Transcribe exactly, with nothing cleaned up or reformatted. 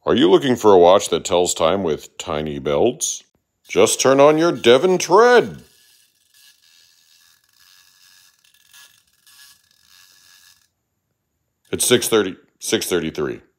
Are you looking for a watch that tells time with tiny bells? Just turn on your Devon tread. It's six thirty, six thirty-three.